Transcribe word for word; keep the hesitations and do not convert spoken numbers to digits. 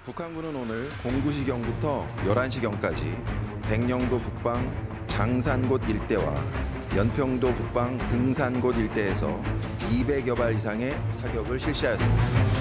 북한군은 오늘 공구 시경부터 열한 시경까지 백령도 북방 장산곶 일대와 연평도 북방 등산곶 일대에서 이백여 발 이상의 사격을 실시하였습니다.